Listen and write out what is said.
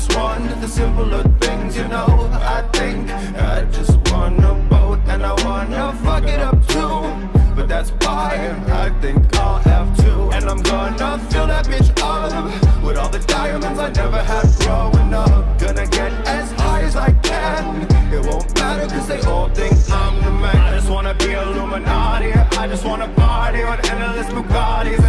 just want the simpler things, you know. I think I just wanna boat, and I wanna fuck it up too. But that's fine, I think I'll have to. And I'm gonna fill that bitch up with all the diamonds I never had growing up. Gonna get as high as I can. It won't matter cause they all think I'm the man. I just wanna be Illuminati. I just wanna party on endless Bugattis.